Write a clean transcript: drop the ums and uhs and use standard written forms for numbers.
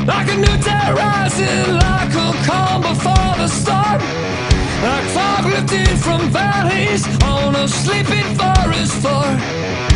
Like a new day rising, like a calm before the storm. Like fog lifted from valleys on a sleeping forest floor.